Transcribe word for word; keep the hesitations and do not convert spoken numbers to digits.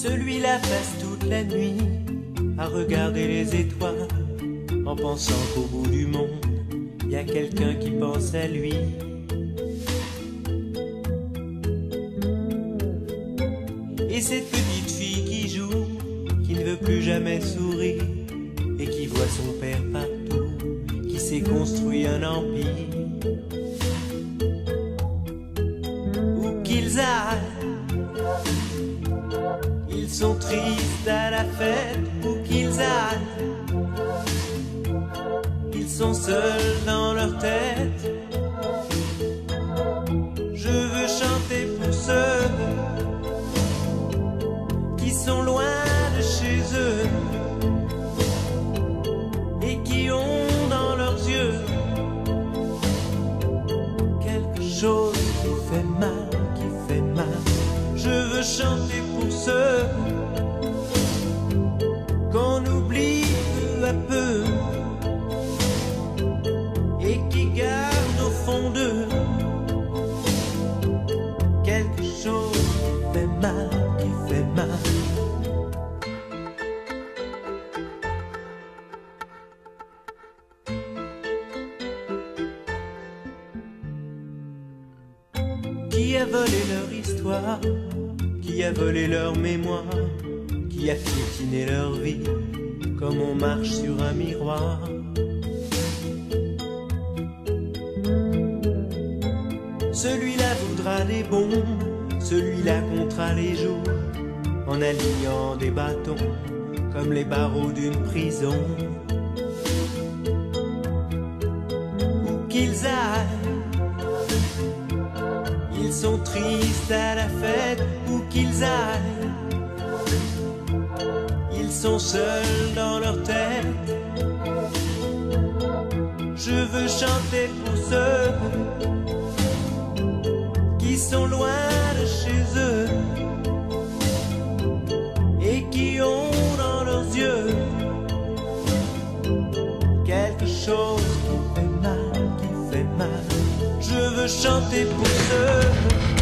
Celui-là passe toute la nuit à regarder les étoiles, en pensant qu'au bout du monde, il y a quelqu'un qui pense à lui. Et cette petite fille qui joue, qui ne veut plus jamais sourire, et qui voit son père partout, qui s'est construit un empire. Où qu'ils aillent, ils sont tristes à la fête. Où qu'ils aillent, ils sont seuls dans leur tête. Je veux chanter pour ceux qui sont loin de chez eux et qui ont dans leurs yeux quelque chose qui fait mal, qui fait mal. Je veux chanter pour ceux qu'on oublie peu à peu et qui gardent au fond d'eux quelque chose qui fait mal, qui fait mal. Qui a volé leur histoire, qui a volé leur mémoire, qui a piétiné leur vie, comme on marche sur un miroir. Celui-là voudra des bombes, celui-là comptera les jours, en alignant des bâtons, comme les barreaux d'une prison. Où qu'ils aillent, ils sont tristes à la fête. Où qu'ils aillent, ils sont seuls dans leur tête. Je veux chanter pour ceux qui sont loin de chez eux et qui ont dans leurs yeux quelque chose qui fait mal, qui fait mal. Je veux chanter pour ceux